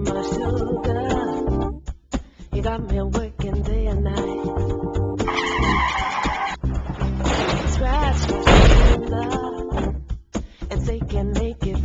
my sugar. You got me working day and night. Scratch my love and say can make it